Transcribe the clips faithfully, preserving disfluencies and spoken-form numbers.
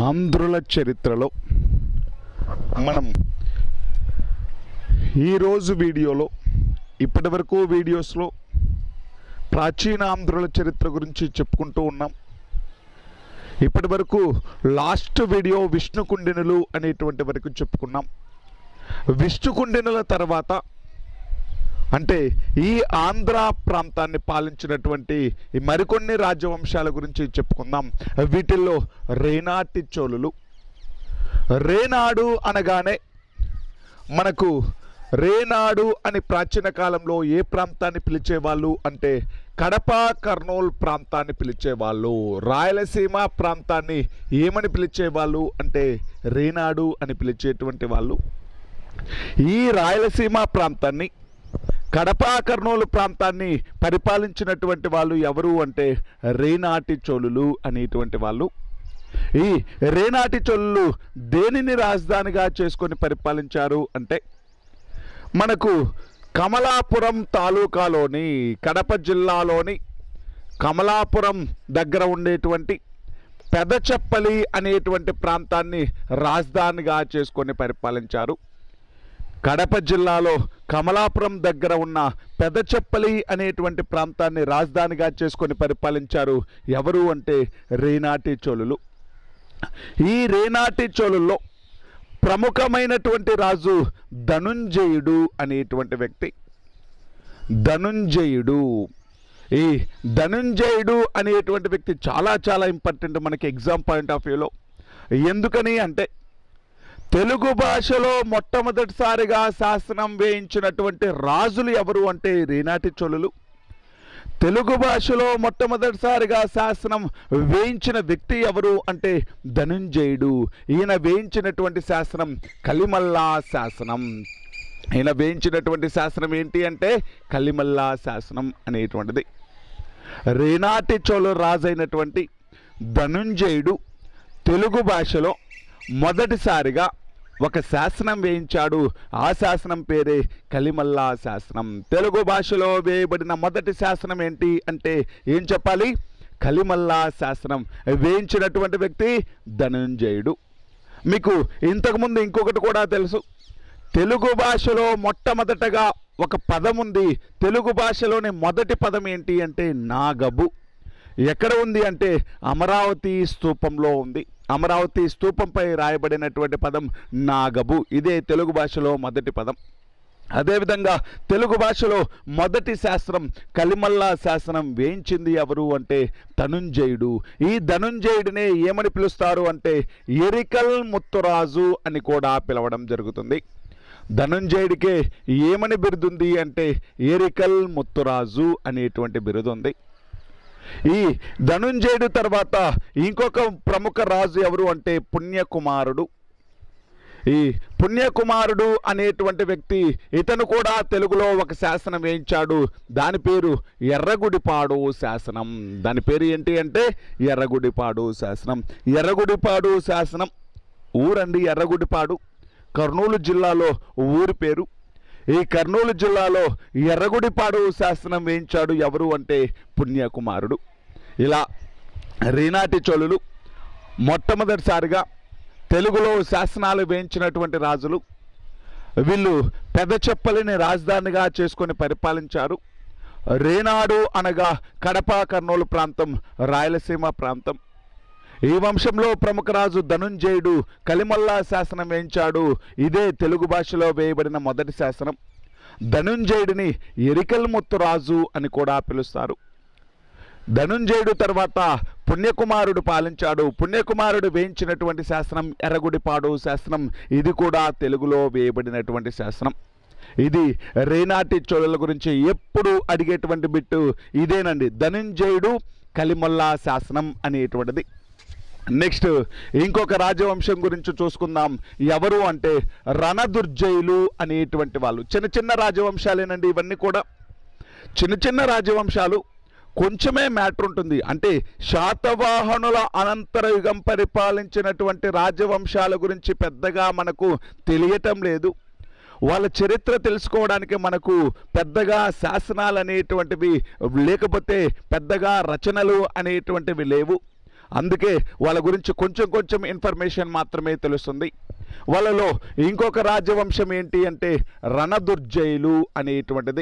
ఆంధ్రుల చరిత్రలో మనం ఈరోజు వీడియోలో ఇప్పటివరకు వీడియోస్లో ప్రాచీన ఆంధ్రుల చరిత్ర గురించి చెప్పుకుంటూ ఉన్నాం. ఇప్పటి వరకు లాస్ట్ వీడియో విష్ణుకుండినులు అనేటువంటి వరకు చెప్పుకున్నాం. విష్ణుకుండినుల తర్వాత అంటే ఈ ఆంధ్ర ప్రాంతాన్ని పాలించినటువంటి ఈ మరికొన్ని రాజవంశాల గురించి చెప్పుకుందాం. వీటిల్లో రేనాటి చోళులు. రేనాడు అనగానే మనకు రేనాడు అని ప్రాచీన కాలంలో ఏ ప్రాంతాన్ని పిలిచేవాళ్ళు అంటే కడప కర్నూలు ప్రాంతాన్ని పిలిచేవాళ్ళు. రాయలసీమ ప్రాంతాన్ని ఏమని పిలిచేవాళ్ళు అంటే రేనాడు అని పిలిచేటువంటి వాళ్ళు. ఈ రాయలసీమ ప్రాంతాన్ని కడప కర్నూలు ప్రాంతాన్ని పరిపాలించినటువంటి వాళ్ళు ఎవరు అంటే రేనాటి చోళులు అనేటువంటి వాళ్ళు. ఈ రేనాటి చోళులు దేనిని రాజధానిగా చేసుకొని పరిపాలించారు అంటే మనకు కమలాపురం తాలూకాలోని కడప జిల్లాలోని కమలాపురం దగ్గర ఉండేటువంటి పెదచెప్పలి అనేటువంటి ప్రాంతాన్ని రాజధానిగా చేసుకొని పరిపాలించారు. కడప జిల్లాలో కమలాపురం దగ్గర ఉన్న పెదచెప్పలి అనేటువంటి ప్రాంతాన్ని రాజధానిగా చేసుకొని పరిపాలించారు ఎవరు అంటే రేనాటి చోళులు. ఈ రేనాటి చోళుల్లో ప్రముఖమైనటువంటి రాజు ధనుంజయుడు అనేటువంటి వ్యక్తి. ధనుంజయుడు ఈ ధనుంజయుడు అనేటువంటి వ్యక్తి చాలా చాలా ఇంపార్టెంట్ మనకి ఎగ్జామ్ పాయింట్ ఆఫ్ వ్యూలో. ఎందుకని అంటే తెలుగు భాషలో మొట్టమొదటిసారిగా శాసనం వేయించినటువంటి రాజులు ఎవరు అంటే రేనాటి చోళులు. తెలుగు భాషలో మొట్టమొదటిసారిగా శాసనం వేయించిన వ్యక్తి ఎవరు అంటే ధనుంజయుడు. ఈయన వేయించినటువంటి శాసనం కలిమల్లా శాసనం. ఈయన వేయించినటువంటి శాసనం ఏంటి అంటే కలిమల్లా శాసనం అనేటువంటిది. రేనాటి చోళ రాజు అయినటువంటి ధనుంజయుడు తెలుగు భాషలో మొదటిసారిగా ఒక శాసనం వేయించాడు. ఆ శాసనం పేరే కలిమల్లా శాసనం. తెలుగు భాషలో వేయబడిన మొదటి శాసనం ఏంటి అంటే ఏం చెప్పాలి? కలిమల్లా శాసనం. వేయించినటువంటి వ్యక్తి ధనుంజయుడు. మీకు ఇంతకుముందు ఇంకొకటి కూడా తెలుసు. తెలుగు భాషలో మొట్టమొదటగా ఒక పదం ఉంది. తెలుగు భాషలోని మొదటి పదం ఏంటి అంటే నాగబు. ఎక్కడ ఉంది అంటే అమరావతి స్తూపంలో ఉంది. అమరావతి స్తూపంపై రాయబడినటువంటి పదం నాగబు. ఇదే తెలుగు భాషలో మొదటి పదం. అదేవిధంగా తెలుగు భాషలో మొదటి శాస్త్రం కలిమల్లా శాసనం వేయించింది ఎవరు అంటే ధనుంజయుడు. ఈ ధనుంజయుడినే ఏమని పిలుస్తారు అంటే ఎరికల్ ముత్తురాజు అని కూడా పిలవడం జరుగుతుంది. ధనుంజయుడికే ఏమని బిరుదుంది అంటే ఎరికల్ ముత్తురాజు అనేటువంటి బిరుదుంది. ఈ ధనుంజయుడు తర్వాత ఇంకొక ప్రముఖ రాజు ఎవరు అంటే పుణ్యకుమారుడు. ఈ పుణ్యకుమారుడు అనేటువంటి వ్యక్తి ఇతను కూడా తెలుగులో ఒక శాసనం వేయించాడు. దాని పేరు ఎర్రగుడిపాడు శాసనం. దాని పేరు ఏంటి అంటే ఎర్రగుడిపాడు శాసనం. ఎర్రగుడిపాడు శాసనం ఊరండి ఎర్రగుడిపాడు. కర్నూలు జిల్లాలో ఊరి పేరు. ఈ కర్నూలు జిల్లాలో ఎర్రగుడిపాడు శాసనం వేయించాడు ఎవరు అంటే పుణ్యకుమారుడు. ఇలా రేనాటి చోళులు మొట్టమొదటిసారిగా తెలుగులో శాసనాలు వేయించినటువంటి రాజులు. వీళ్ళు పెదచెప్పలిని రాజధానిగా చేసుకొని పరిపాలించారు. రేనాడు అనగా కడప కర్నూలు ప్రాంతం, రాయలసీమ ప్రాంతం. ఈ వంశంలో ప్రముఖ రాజు ధనుంజయుడు కలిమల్లా శాసనం వేయించాడు. ఇదే తెలుగు భాషలో వేయబడిన మొదటి శాసనం. ధనుంజయుడిని ఎరికల్ ముత్తురాజు అని కూడా పిలుస్తారు. ధనుంజయుడు తర్వాత పుణ్యకుమారుడు పాలించాడు. పుణ్యకుమారుడు వేయించినటువంటి శాసనం ఎర్రగుడిపాడు శాసనం. ఇది కూడా తెలుగులో వేయబడినటువంటి శాసనం. ఇది రేనాటి చోళుల గురించి ఎప్పుడు అడిగేటువంటి బిట్టు ఇదేనండి, ధనుంజయుడు కలిమల్లా శాసనం అనేటువంటిది. నెక్స్ట్ ఇంకొక రాజవంశం గురించి చూసుకుందాం. ఎవరు అంటే రణదుర్జయులు అనేటువంటి వాళ్ళు. చిన్న చిన్న రాజవంశాలేనండి ఇవన్నీ కూడా. చిన్న చిన్న రాజవంశాలు కొంచెమే మ్యాటర్ ఉంటుంది. అంటే శాతవాహనుల అనంతర యుగం పరిపాలించినటువంటి రాజవంశాల గురించి పెద్దగా మనకు తెలియటం లేదు. వాళ్ళ చరిత్ర తెలుసుకోవడానికి మనకు పెద్దగా శాసనాలు అనేటువంటివి లేకపోతే పెద్దగా రచనలు అనేటువంటివి లేవు. అందుకే వాళ్ళ గురించి కొంచెం కొంచెం ఇన్ఫర్మేషన్ మాత్రమే తెలుస్తుంది. వాళ్ళలో ఇంకొక రాజవంశం ఏంటి అంటే రణదుర్జయులు అనేటువంటిది.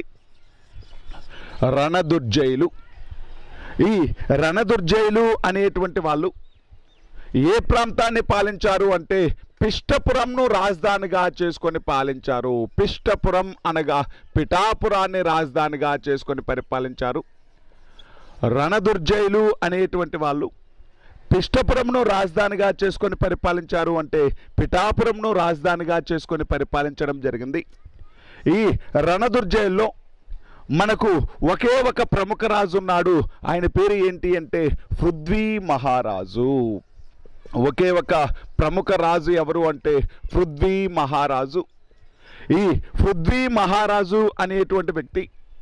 రణదుర్జయులు ఈ రణదుర్జయులు అనేటువంటి వాళ్ళు ఏ ప్రాంతాన్ని పాలించారు అంటే పిష్టపురంను రాజధానిగా చేసుకొని పాలించారు. పిష్టపురం అనగా పిఠాపురాన్ని రాజధానిగా చేసుకొని పరిపాలించారు. రణదుర్జయులు అనేటువంటి వాళ్ళు పిష్టపురంను రాజధానిగా చేసుకొని పరిపాలించారు అంటే పిఠాపురంను రాజధానిగా చేసుకొని పరిపాలించడం జరిగింది. ఈ రణదుర్జయుల్లో మనకు ఒకే ఒక ప్రముఖ రాజు ఉన్నాడు. ఆయన పేరు ఏంటి అంటే పృథ్వీ మహారాజు. ఒకే ఒక ప్రముఖ రాజు ఎవరు అంటే పృథ్వీ మహారాజు. ఈ పృథ్వీ మహారాజు అనేటువంటి వ్యక్తి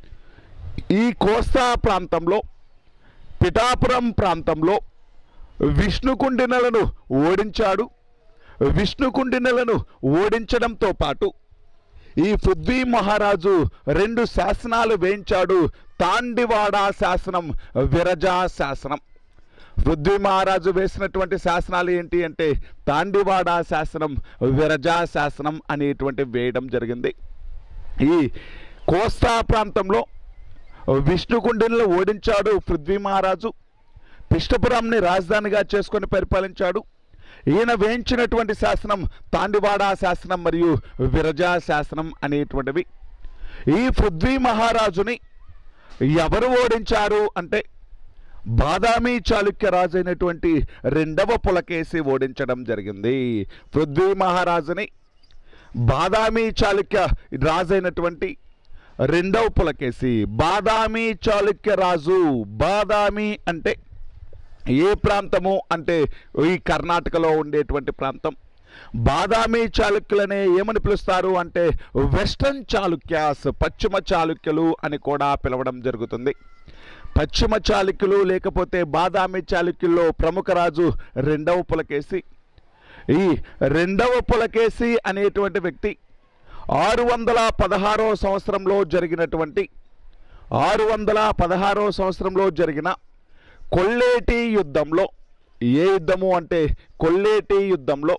ఈ కోస్తా ప్రాంతంలో పిఠాపురం ప్రాంతంలో విష్ణుకుండినలను ఓడించాడు. విష్ణుకుండినలను ఓడించడంతో పాటు ఈ పృథ్వీ మహారాజు రెండు శాసనాలు వేయించాడు. తాండివాడ శాసనం, విరజా శాసనం. పృథ్వీ మహారాజు వేసినటువంటి శాసనాలు ఏంటి అంటే తాండివాడ శాసనం, విరజా శాసనం అనేటువంటి వేయడం జరిగింది. ఈ కోస్తా ప్రాంతంలో విష్ణుకుండినలను ఓడించాడు పృథ్వీ మహారాజు. పిష్టపురాన్ని రాజధానిగా చేసుకొని పరిపాలించాడు. ఈయన వేయించినటువంటి శాసనం తాండివాడ శాసనం మరియు విరజా శాసనం అనేటువంటివి. ఈ పృథ్వీ మహారాజుని ఎవరు ఓడించారు అంటే బాదామి చాళుక్య రాజు అయినటువంటి రెండవ పులకేసి ఓడించడం జరిగింది. పృథ్వీ మహారాజుని బాదామి చాళుక్య రాజు అయినటువంటి రెండవ పులకేసి, బాదామి చాళుక్య రాజు. బాదామి అంటే ఏ ప్రాంతము అంటే ఈ కర్ణాటకలో ఉండేటువంటి ప్రాంతం. బాదామి చాళుక్యులనే ఏమని పిలుస్తారు అంటే వెస్టర్న్ చాళుక్యాస్, పశ్చిమ చాళుక్యులు అని కూడా పిలవడం జరుగుతుంది. పశ్చిమ చాళుక్యులు లేకపోతే బాదామి చాళుక్యుల్లో ప్రముఖ రాజు రెండవ పులకేసి. ఈ రెండవ పులకేసి అనేటువంటి వ్యక్తి ఆరు వందల పదహారో సంవత్సరంలో జరిగినటువంటి ఆరు వందల పదహారో సంవత్సరంలో జరిగిన కొల్లేటి యుద్ధంలో, ఏ యుద్ధము అంటే కొల్లేటి యుద్ధంలో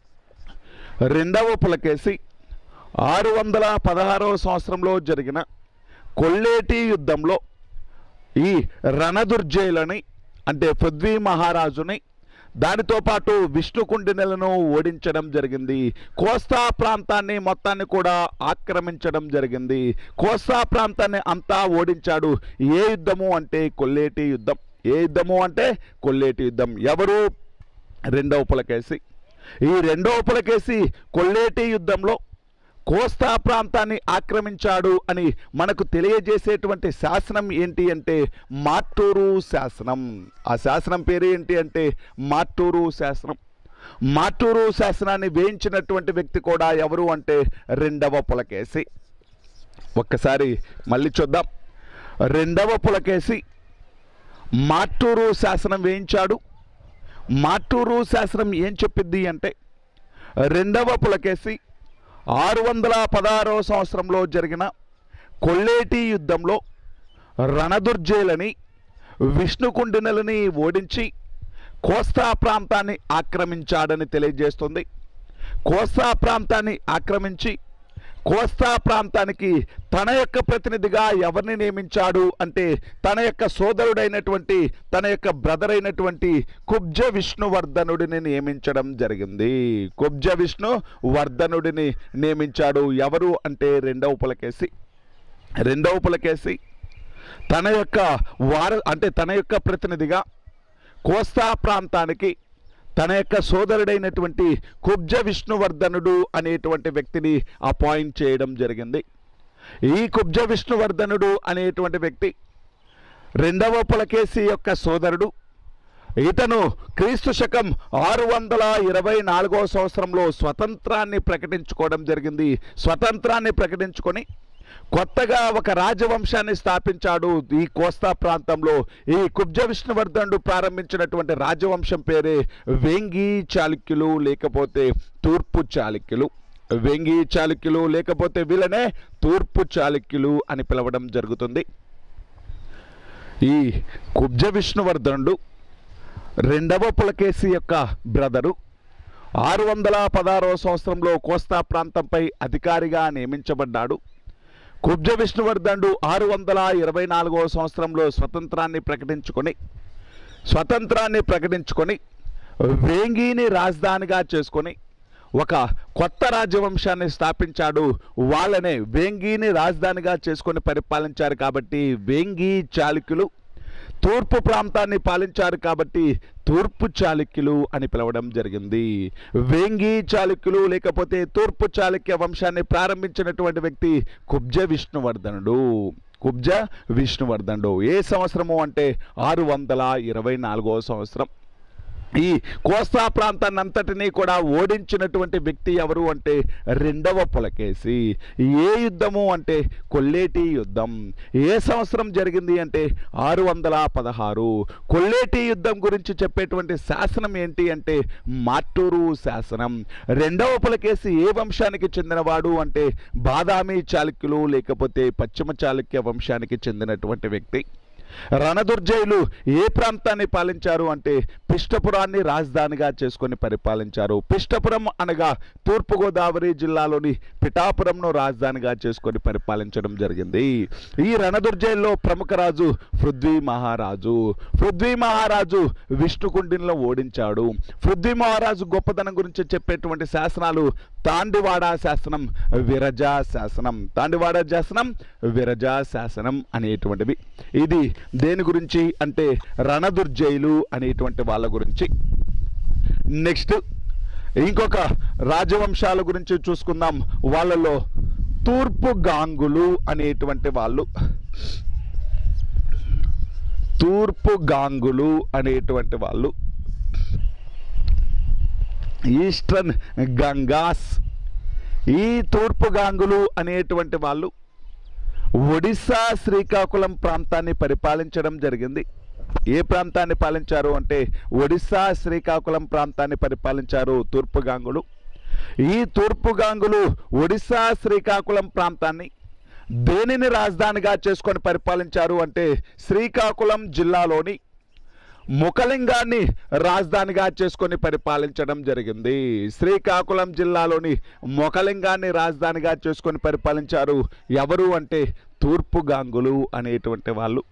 రెండవ పులకేసి ఆరు వందల పదహారవ సంవత్సరంలో జరిగిన కొల్లేటి యుద్ధంలో ఈ రణదుర్జయులని అంటే పృథ్వీ మహారాజుని దానితో పాటు విష్ణుకుండినలను ఓడించడం జరిగింది. కోస్తా ప్రాంతాన్ని మొత్తాన్ని కూడా ఆక్రమించడం జరిగింది. కోస్తా ప్రాంతాన్ని అంతా ఓడించాడు. ఏ యుద్ధము అంటే కొల్లేటి యుద్ధం. ఏ యుద్ధము అంటే కొల్లేటి యుద్ధం. ఎవరు? రెండవ పులకేసి. ఈ రెండవ పులకేసి కొల్లేటి యుద్ధంలో కోస్తా ప్రాంతాన్ని ఆక్రమించాడు అని మనకు తెలియజేసేటువంటి శాసనం ఏంటి అంటే మార్టూరు శాసనం. ఆ శాసనం పేరు ఏంటి అంటే మార్టూరు శాసనం. మార్టూరు శాసనాన్ని వేయించినటువంటి వ్యక్తి కూడా ఎవరు అంటే రెండవ పులకేసి. ఒక్కసారి మళ్ళీ చూద్దాం. రెండవ పులకేసి మార్టూరు శాసనం వేయించాడు. మార్టూరు శాసనం ఏం చెప్పిద్ది అంటే రెండవ పులకేసి ఆరు వందల పదహారవ సంవత్సరంలో జరిగిన కొల్లేటి యుద్ధంలో రణదుర్జయులని విష్ణుకుండినలని ఓడించి కోస్తా ప్రాంతాన్ని ఆక్రమించాడని తెలియజేస్తుంది. కోస్తా ప్రాంతాన్ని ఆక్రమించి కోస్తా ప్రాంతానికి తన యొక్క ప్రతినిధిగా ఎవరిని నియమించాడు అంటే తన యొక్క సోదరుడైనటువంటి తన యొక్క బ్రదర్ అయినటువంటి కుబ్జ విష్ణువర్ధనుడిని నియమించడం జరిగింది. కుబ్జ విష్ణువర్ధనుడిని నియమించాడు. ఎవరు అంటే రెండవ పులకేసి. రెండవ పులకేసి తన యొక్క వార అంటే తన యొక్క ప్రతినిధిగా కోస్తా ప్రాంతానికి తన యొక్క సోదరుడైనటువంటి కుబ్జ విష్ణువర్ధనుడు అనేటువంటి వ్యక్తిని అపాయింట్ చేయడం జరిగింది. ఈ కుబ్జ విష్ణువర్ధనుడు అనేటువంటి వ్యక్తి రెండవ పులకేసి యొక్క సోదరుడు. ఇతను క్రీస్తు శకం ఆరు వందల ఇరవై నాలుగవ సంవత్సరంలో స్వతంత్రాన్ని ప్రకటించుకోవడం జరిగింది. స్వతంత్రాన్ని ప్రకటించుకొని కొత్తగా ఒక రాజవంశాన్ని స్థాపించాడు. ఈ కోస్తా ప్రాంతంలో ఈ కుబ్జ విష్ణువర్ధనుడు ప్రారంభించినటువంటి రాజవంశం పేరే వేంగి చాళుక్యులు లేకపోతే తూర్పు చాళుక్యులు. వేంగి చాళుక్యులు లేకపోతే వీళ్ళనే తూర్పు చాళుక్యులు అని పిలవడం జరుగుతుంది. ఈ కుబ్జ విష్ణువర్ధనుడు రెండవ పులకేశి యొక్క బ్రదరు ఆరు వందల పదహారవ సంవత్సరంలో కోస్తా ప్రాంతంపై అధికారిగా నియమించబడ్డాడు. కుబ్జ విష్ణువర్ధనుడు ఆరు వందల ఇరవై నాలుగవ సంవత్సరంలో స్వతంత్రాన్ని ప్రకటించుకొని స్వతంత్రాన్ని ప్రకటించుకొని వేంగీని రాజధానిగా చేసుకొని ఒక కొత్త రాజవంశాన్ని స్థాపించాడు. వాళ్ళనే వేంగీని రాజధానిగా చేసుకొని పరిపాలించారు కాబట్టి వేంగీ చాళుక్యులు. తూర్పు ప్రాంతాన్ని పాలించారు కాబట్టి తూర్పు చాళుక్యులు అని పిలవడం జరిగింది. వేంగీ చాళుక్యులు లేకపోతే తూర్పు చాళుక్య వంశాన్ని ప్రారంభించినటువంటి వ్యక్తి కుబ్జ విష్ణువర్ధనుడు. కుబ్జ విష్ణువర్ధనుడు ఏ సంవత్సరము అంటే ఆరు వందల ఇరవై నాలుగవ సంవత్సరం. ఈ కోస్తా ప్రాంతాన్ని అంతటినీ కూడా ఓడించినటువంటి వ్యక్తి ఎవరు అంటే రెండవ పులకేశి. ఏ యుద్ధము అంటే కొల్లేటి యుద్ధం. ఏ సంవత్సరం జరిగింది అంటే ఆరు వందల పదహారు. కొల్లేటి యుద్ధం గురించి చెప్పేటువంటి శాసనం ఏంటి అంటే మార్టూరు శాసనం. రెండవ పులకేశి ఏ వంశానికి చెందినవాడు అంటే బాదామి చాళుక్యులు లేకపోతే పశ్చిమ చాళుక్య వంశానికి చెందినటువంటి వ్యక్తి. రణదుర్జయులు ఏ ప్రాంతాన్ని పాలించారు అంటే పిష్టపురాన్ని రాజధానిగా చేసుకొని పరిపాలించారు. పిష్టపురం అనగా తూర్పుగోదావరి జిల్లాలోని పిఠాపురంను రాజధానిగా చేసుకొని పరిపాలించడం జరిగింది. ఈ రణదుర్జయుల్లో ప్రముఖ రాజు పృథ్వీ మహారాజు. పృథ్వీ మహారాజు విష్ణుకుండిని ఓడించాడు. పృథ్వీ మహారాజు గొప్పతనం గురించి చెప్పేటువంటి శాసనాలు తాండివాడ శాసనం, విరజా శాసనం. తాండివాడ శాసనం, విరజా శాసనం అనేటువంటివి. ఇది దేని గురించి అంటే రణదుర్జయులు అనేటువంటి వాళ్ళ గురించి. నెక్స్ట్ ఇంకొక రాజవంశాల గురించి చూసుకుందాం. వాళ్ళలో తూర్పు గాంగులు అనేటువంటి వాళ్ళు తూర్పు గాంగులు అనేటువంటి వాళ్ళు ఈస్టర్న్ గంగాస్. ఈ తూర్పు గాంగులు అనేటువంటి వాళ్ళు ఒడిస్సా శ్రీకాకుళం ప్రాంతాన్ని పరిపాలించడం జరిగింది. ఏ ప్రాంతాన్ని పాలించారు అంటే ఒడిస్సా శ్రీకాకుళం ప్రాంతాన్ని పరిపాలించారు తూర్పు గాంగులు. ఈ తూర్పు గాంగులు ఒడిస్సా శ్రీకాకుళం ప్రాంతాన్ని దేనిని రాజధానిగా చేసుకొని పరిపాలించారు అంటే శ్రీకాకుళం జిల్లాలోని ముఖలింగాన్ని రాజధానిగా చేసుకొని పరిపాలించడం జరిగింది. శ్రీకాకుళం జిల్లాలోని ముఖలింగాన్ని రాజధానిగా చేసుకొని పరిపాలించారు ఎవరు అంటే తూర్పు గాంగులు అనేటువంటి వాళ్ళు.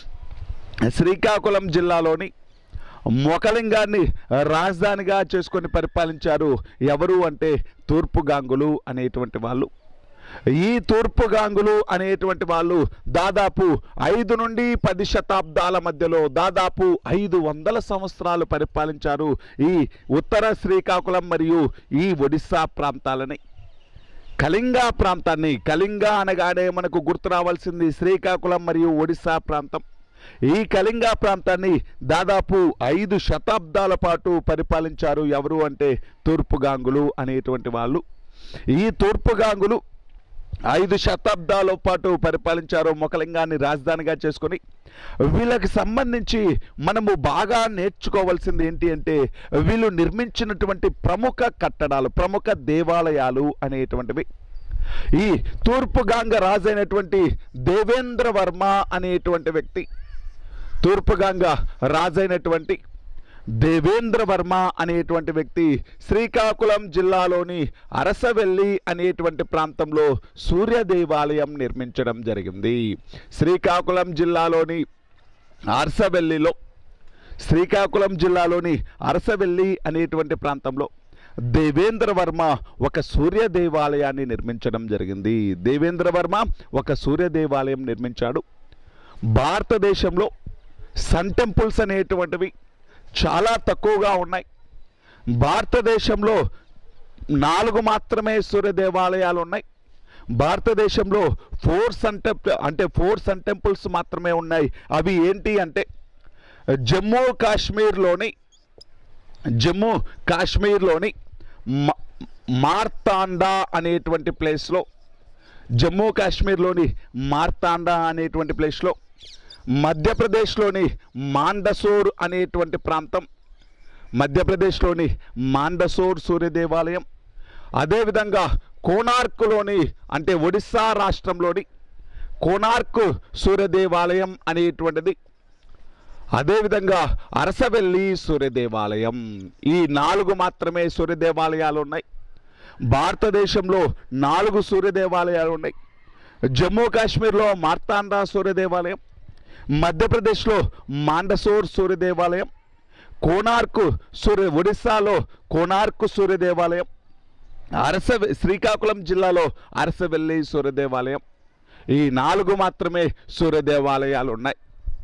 శ్రీకాకుళం జిల్లాలోని ముఖలింగాన్ని రాజధానిగా చేసుకొని పరిపాలించారు ఎవరు అంటే తూర్పు గాంగులు అనేటువంటి వాళ్ళు. ఈ తూర్పు గాంగులు అనేటువంటి వాళ్ళు దాదాపు ఐదు నుండి పది శతాబ్దాల మధ్యలో దాదాపు ఐదు వందల సంవత్సరాలు పరిపాలించారు ఈ ఉత్తర శ్రీకాకుళం మరియు ఈ ఒడిస్సా ప్రాంతాలని. కళింగ ప్రాంతాన్ని, కళింగ అనగానే మనకు గుర్తు రావాల్సింది శ్రీకాకుళం మరియు ఒడిస్సా ప్రాంతం. ఈ కళింగ ప్రాంతాన్ని దాదాపు ఐదు శతాబ్దాల పాటు పరిపాలించారు ఎవరు అంటే తూర్పు గాంగులు అనేటువంటి వాళ్ళు. ఈ తూర్పు గాంగులు ఐదు శతాబ్దాల పాటు పరిపాలించారు ముఖలింగాన్ని రాజధానిగా చేసుకొని. వీళ్ళకి సంబంధించి మనము బాగా నేర్చుకోవాల్సింది ఏంటి అంటే వీళ్ళు నిర్మించినటువంటి ప్రముఖ కట్టడాలు, ప్రముఖ దేవాలయాలు అనేటువంటివి. ఈ తూర్పు గాంగ రాజు అయినటువంటి దేవేంద్ర వర్మ అనేటువంటి వ్యక్తి, తూర్పు గాంగ రాజు అయినటువంటి దేవేంద్ర వర్మ అనేటువంటి వ్యక్తి శ్రీకాకుళం జిల్లాలోని అరసవెల్లి అనేటువంటి ప్రాంతంలో సూర్య దేవాలయం నిర్మించడం జరిగింది. శ్రీకాకుళం జిల్లాలోని అరసవెల్లిలో శ్రీకాకుళం జిల్లాలోని అరసవెల్లి అనేటువంటి ప్రాంతంలో దేవేంద్ర వర్మ ఒక సూర్య దేవాలయాన్ని నిర్మించడం జరిగింది. దేవేంద్ర వర్మ ఒక సూర్య దేవాలయం నిర్మించాడు. భారతదేశంలో సన్ టెంపుల్స్ అనేటువంటివి చాలా తక్కువగా ఉన్నాయి. భారతదేశంలో నాలుగు మాత్రమే సూర్య దేవాలయాలు ఉన్నాయి. భారతదేశంలో ఫోర్ సన్ టెంపుల్ అంటే ఫోర్ సన్ టెంపుల్స్ మాత్రమే ఉన్నాయి. అవి ఏంటి అంటే జమ్మూ కాశ్మీర్లోని జమ్మూ కాశ్మీర్లోని మార్తాండా అనేటువంటి ప్లేస్లో జమ్మూ కాశ్మీర్లోని మార్తాండా అనేటువంటి ప్లేస్లో మధ్యప్రదేశ్లోని మాండసోర్ అనేటువంటి ప్రాంతం, మధ్యప్రదేశ్లోని మాండసోర్ సూర్య దేవాలయం. అదేవిధంగా కోనార్క్లోని అంటే ఒడిస్సా రాష్ట్రంలోని కోనార్క్ సూర్య దేవాలయం అనేటువంటిది. అదేవిధంగా అరసవెల్లి సూర్య దేవాలయం. ఈ నాలుగు మాత్రమే సూర్య దేవాలయాలు ఉన్నాయి. భారతదేశంలో నాలుగు సూర్య దేవాలయాలు ఉన్నాయి. జమ్మూ కాశ్మీర్లో మార్తాండా సూర్య దేవాలయం, మధ్యప్రదేశ్లో మాండసోర్ సూర్య దేవాలయం, కోనార్క్ సూర్య ఒడిస్సాలో కోనార్క్ సూర్య దేవాలయం, అరస శ్రీకాకుళం జిల్లాలో అరసవెల్లి సూర్య దేవాలయం. ఈ నాలుగు మాత్రమే సూర్య దేవాలయాలు ఉన్నాయి.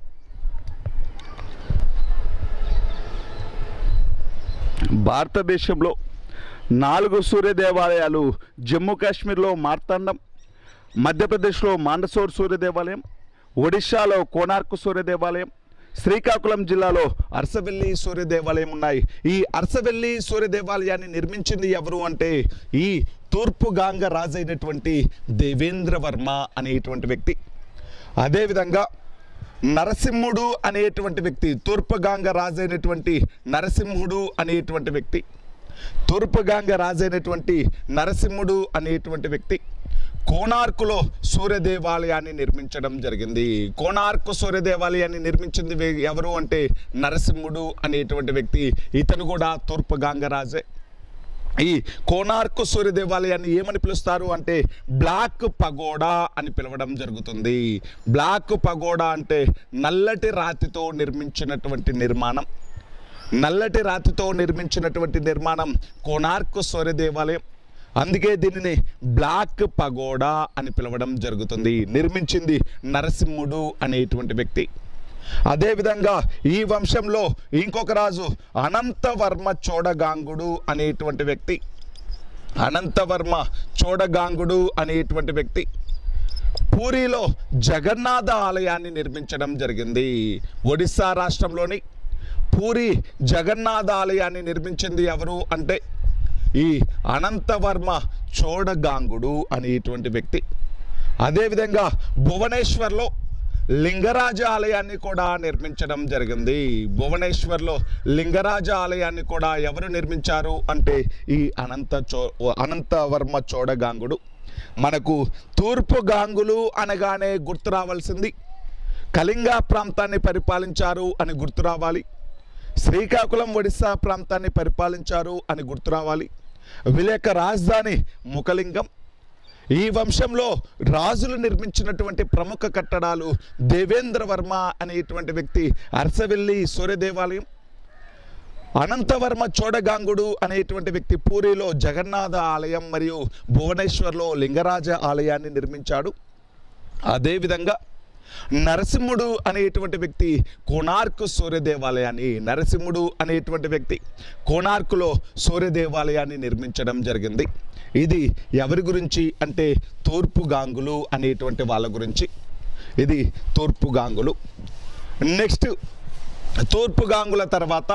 భారతదేశంలో నాలుగు సూర్య దేవాలయాలు జమ్మూ కాశ్మీర్లో మార్తాండం, మధ్యప్రదేశ్లో మాండసోర్ సూర్య దేవాలయం, ఒడిశాలో కోనార్క్ సూర్య దేవాలయం, శ్రీకాకుళం జిల్లాలో అరసవెల్లి సూర్య దేవాలయం ఉన్నాయి. ఈ అరసవెల్లి సూర్య దేవాలయాన్ని నిర్మించింది ఎవరు అంటే ఈ తూర్పు గాంగ రాజు అయినటువంటి దేవేంద్ర వర్మ అనేటువంటి వ్యక్తి. అదేవిధంగా నరసింహుడు అనేటువంటి వ్యక్తి, తూర్పు గాంగ రాజు అయినటువంటి నరసింహుడు అనేటువంటి వ్యక్తి తూర్పు గాంగ రాజు అయినటువంటి నరసింహుడు అనేటువంటి వ్యక్తి కోనార్కులో సూర్య దేవాలయాన్ని నిర్మించడం జరిగింది. కోనార్క్ సూర్య దేవాలయాన్ని నిర్మించింది ఎవరు అంటే నరసింహుడు అనేటువంటి వ్యక్తి. ఇతను కూడా తూర్పు గాంగ రాజే. ఈ కోనార్క్ సూర్య దేవాలయాన్ని ఏమని పిలుస్తారు అంటే బ్లాక్ పగోడా అని పిలవడం జరుగుతుంది. బ్లాక్ పగోడా అంటే నల్లటి రాతితో నిర్మించినటువంటి నిర్మాణం. నల్లటి రాతితో నిర్మించినటువంటి నిర్మాణం కోనార్క్ సూర్య దేవాలయం. అందుకే దీనిని బ్లాక్ పగోడా అని పిలవడం జరుగుతుంది. నిర్మించింది నరసింహుడు అనేటువంటి వ్యక్తి. అదేవిధంగా ఈ వంశంలో ఇంకొక రాజు అనంతవర్మ చోడగాంగుడు అనేటువంటి వ్యక్తి. అనంతవర్మ చోడగాంగుడు అనేటువంటి వ్యక్తి పూరిలో జగన్నాథ ఆలయాన్ని నిర్మించడం జరిగింది. ఒడిస్సా రాష్ట్రంలోని పూరి జగన్నాథ ఆలయాన్ని నిర్మించింది ఎవరు అంటే ఈ అనంతవర్మ చోడగాంగుడు అనేటువంటి వ్యక్తి. అదేవిధంగా భువనేశ్వర్లో లింగరాజ ఆలయాన్ని కూడా నిర్మించడం జరిగింది. భువనేశ్వర్లో లింగరాజ ఆలయాన్ని కూడా ఎవరు నిర్మించారు అంటే ఈ అనంత చో అనంతవర్మ చోడగాంగుడు. మనకు తూర్పు గాంగులు అనగానే గుర్తు రావాల్సింది కళింగ ప్రాంతాన్ని పరిపాలించారు అని గుర్తు రావాలి. శ్రీకాకుళం ఒడిస్సా ప్రాంతాన్ని పరిపాలించారు అని గుర్తు రావాలి. వీళ్ళ యొక్క రాజధాని ముఖలింగం. ఈ వంశంలో రాజులు నిర్మించినటువంటి ప్రముఖ కట్టడాలు దేవేంద్ర వర్మ అనేటువంటి వ్యక్తి అరసవెల్లి సూర్య దేవాలయం, అనంతవర్మ చోడగాంగుడు అనేటువంటి వ్యక్తి పూరిలో జగన్నాథ ఆలయం మరియు భువనేశ్వర్లో లింగరాజ ఆలయాన్ని నిర్మించాడు. అదేవిధంగా నరసింహుడు అనేటువంటి వ్యక్తి కోనార్క్ సూర్య దేవాలయాన్ని నరసింహుడు అనేటువంటి వ్యక్తి కోనార్కులో సూర్య దేవాలయాన్ని నిర్మించడం జరిగింది. ఇది ఎవరి గురించి అంటే తూర్పు గాంగులు అనేటువంటి వాళ్ళ గురించి. ఇది తూర్పు గాంగులు. నెక్స్ట్ తూర్పు గాంగుల తర్వాత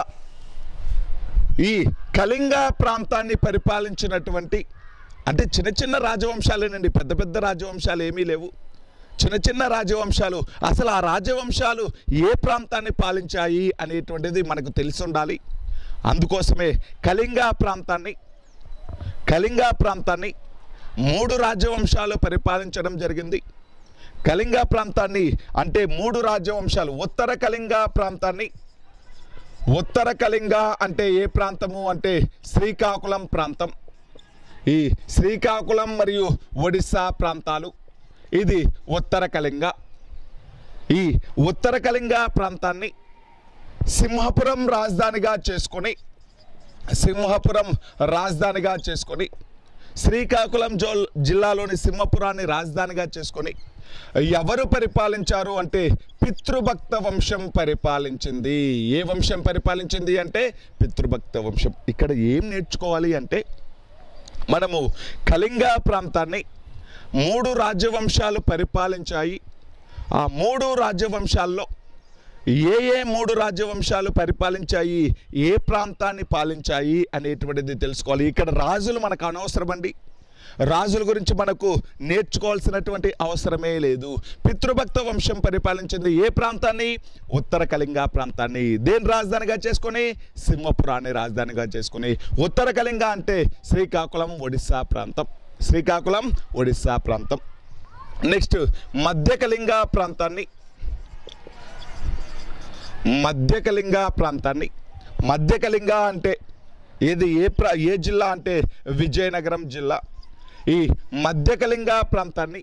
ఈ కళింగ ప్రాంతాన్ని పరిపాలించినటువంటి అంటే చిన్న చిన్న రాజవంశాలేనండి, పెద్ద పెద్ద రాజవంశాలు ఏమీ లేవు. చిన్న చిన్న రాజవంశాలు. అసలు ఆ రాజవంశాలు ఏ ప్రాంతాన్ని పాలించాయి అనేటువంటిది మనకు తెలిసి ఉండాలి. అందుకోసమే కళింగ ప్రాంతాన్ని కళింగ ప్రాంతాన్ని మూడు రాజవంశాలు పరిపాలించడం జరిగింది. కళింగ ప్రాంతాన్ని అంటే మూడు రాజవంశాలు ఉత్తర కళింగ ప్రాంతాన్ని ఉత్తర కళింగ అంటే ఏ ప్రాంతము అంటే శ్రీకాకుళం ప్రాంతం. ఈ శ్రీకాకుళం మరియు ఒడిస్సా ప్రాంతాలు ఇది ఉత్తర కళింగ. ఈ ఉత్తర కళింగ ప్రాంతాన్ని సింహపురం రాజధానిగా చేసుకొని సింహపురం రాజధానిగా చేసుకొని శ్రీకాకుళం జో జిల్లాలోని సింహపురాన్ని రాజధానిగా చేసుకొని ఎవరు పరిపాలించారు అంటే పితృభక్త వంశం పరిపాలించింది. ఏ వంశం పరిపాలించింది అంటే పితృభక్త వంశం. ఇక్కడ ఏం నేర్చుకోవాలి అంటే మనము కళింగ ప్రాంతాన్ని మూడు రాజ్యవంశాలు పరిపాలించాయి. ఆ మూడు రాజ్యవంశాల్లో ఏ ఏ మూడు రాజ్యవంశాలు పరిపాలించాయి, ఏ ప్రాంతాన్ని పాలించాయి అనేటువంటిది తెలుసుకోవాలి. ఇక్కడ రాజులు మనకు అనవసరం అండి. రాజుల గురించి మనకు నేర్చుకోవాల్సినటువంటి అవసరమే లేదు. పితృభక్త వంశం పరిపాలించింది ఏ ప్రాంతాన్ని? ఉత్తర కళింగ ప్రాంతాన్ని. దేని రాజధానిగా చేసుకొని? సింహపురాన్ని రాజధానిగా చేసుకొని. ఉత్తర కళింగ అంటే శ్రీకాకుళం ఒడిస్సా ప్రాంతం. శ్రీకాకుళం ఒడిస్సా ప్రాంతం. నెక్స్ట్ మధ్య కళింగ ప్రాంతాన్ని మధ్యకళింగ ప్రాంతాన్ని, మధ్యకళింగ అంటే ఏది ఏ ప్ర ఏ జిల్లా అంటే విజయనగరం జిల్లా. ఈ మధ్యకళింగ ప్రాంతాన్ని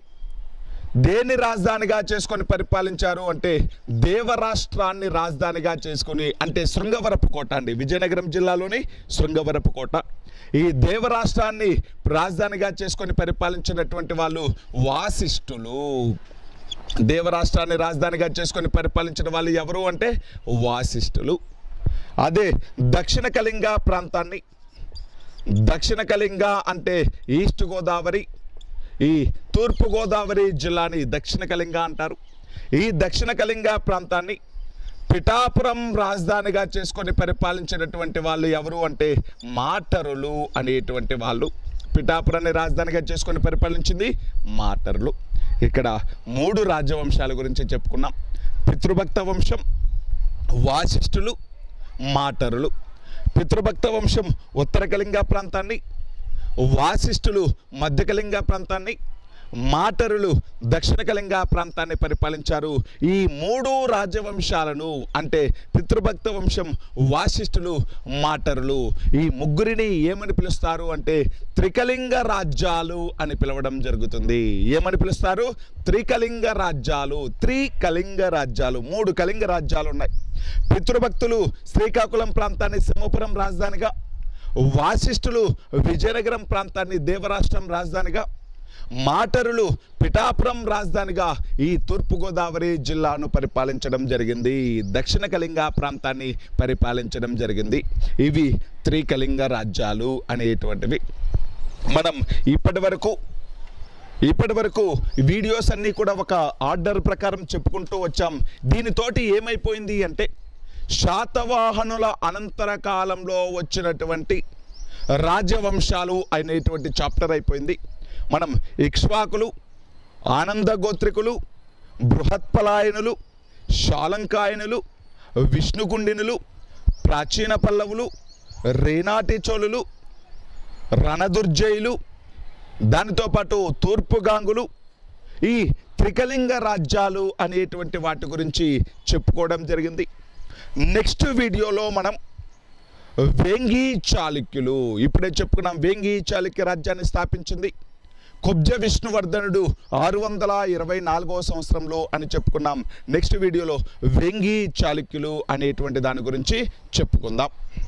దేని రాజధానిగా చేసుకొని పరిపాలించారు అంటే దేవరాష్ట్రాన్ని రాజధానిగా చేసుకొని, అంటే శృంగవరపుకోట అండి, విజయనగరం జిల్లాలోని శృంగవరపుకోట. ఈ దేవరాష్ట్రాన్ని రాజధానిగా చేసుకొని పరిపాలించినటువంటి వాళ్ళు వాసిష్ఠులు. దేవరాష్ట్రాన్ని రాజధానిగా చేసుకొని పరిపాలించిన వాళ్ళు ఎవరు అంటే వాసిష్ఠులు. అదే దక్షిణ కళింగ ప్రాంతాన్ని, దక్షిణ కళింగ అంటే ఈస్ట్ గోదావరి, ఈ తూర్పు గోదావరి జిల్లాని దక్షిణ కళింగ అంటారు. ఈ దక్షిణ కళింగ ప్రాంతాన్ని పిఠాపురం రాజధానిగా చేసుకొని పరిపాలించినటువంటి వాళ్ళు ఎవరు అంటే మాటరులు అనేటువంటి వాళ్ళు. పిఠాపురాన్ని రాజధానిగా చేసుకొని పరిపాలించింది మాటరులు. ఇక్కడ మూడు రాజవంశాల గురించి చెప్పుకున్నాం. పితృభక్త వంశం, వాసిష్ఠులు, మాటరులు. పితృభక్త వంశం ఉత్తర కళింగ ప్రాంతాన్ని, వాసిష్ఠులు మధ్యకళింగ ప్రాంతాన్ని, మాటరులు దక్షిణ కళింగ ప్రాంతాన్ని పరిపాలించారు. ఈ మూడు రాజవంశాలను అంటే పితృభక్త వంశం, వాసిష్ఠులు, మాటరులు, ఈ ముగ్గురిని ఏమని పిలుస్తారు అంటే త్రికళింగ రాజ్యాలు అని పిలవడం జరుగుతుంది. ఏమని పిలుస్తారు? త్రికళింగ రాజ్యాలు. త్రికళింగ రాజ్యాలు, మూడు కళింగ రాజ్యాలు ఉన్నాయి. పితృభక్తులు శ్రీకాకుళం ప్రాంతాన్ని సింహపురం రాజధానిగా, వాసిష్ఠులు విజయనగరం ప్రాంతాన్ని దేవరాష్ట్రం రాజధానిగా, మాటరులు పిఠాపురం రాజధానిగా ఈ తూర్పుగోదావరి జిల్లాను పరిపాలించడం జరిగింది. దక్షిణ కళింగ ప్రాంతాన్ని పరిపాలించడం జరిగింది. ఇవి త్రికళింగ రాజ్యాలు అనేటువంటివి. మనం ఇప్పటి వరకు ఇప్పటి వరకు వీడియోస్ అన్నీ కూడా ఒక ఆర్డర్ ప్రకారం చెప్పుకుంటూ వచ్చాం. దీనితోటి ఏమైపోయింది అంటే శాతవాహనుల అనంతర కాలంలో వచ్చినటువంటి రాజవంశాలు అనేటువంటి చాప్టర్ అయిపోయింది. మనం ఇక్ష్వాకులు, ఆనంద గోత్రికులు, బృహత్పలాయనులు, శాలంకాయనులు, విష్ణుకుండినులు, ప్రాచీన పల్లవులు, రేనాటి చోళులు, రణదుర్జయులు, దానితో పాటు తూర్పు గాంగులు, ఈ త్రికళింగ రాజ్యాలు అనేటువంటి వాటి గురించి చెప్పుకోవడం జరిగింది. నెక్స్ట్ వీడియోలో మనం వేంగి చాళుక్యులు, ఇప్పుడే చెప్పుకున్నాం వేంగి చాళుక్య రాజ్యాన్ని స్థాపించింది కుబ్జ విష్ణువర్ధనుడు ఆరు వందల ఇరవై నాలుగవ సంవత్సరంలో అని చెప్పుకున్నాం. నెక్స్ట్ వీడియోలో వేంగి చాళుక్యులు అనేటువంటి దాని గురించి చెప్పుకుందాం.